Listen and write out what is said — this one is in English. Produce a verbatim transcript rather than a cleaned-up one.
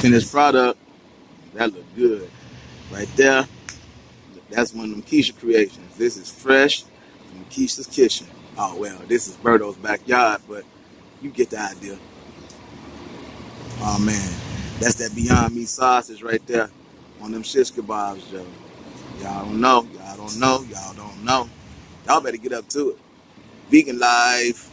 Finished product. That look good. Right there. That's one of them Keisha creations. This is fresh from Keisha's kitchen. Oh, well, this is Berto's backyard, but you get the idea. Oh, man. That's that Beyond Meat sausage right there on them shish kebabs, Joe. Y'all don't know. Y'all don't know. Y'all don't know. Y'all better get up to it. Vegan Life.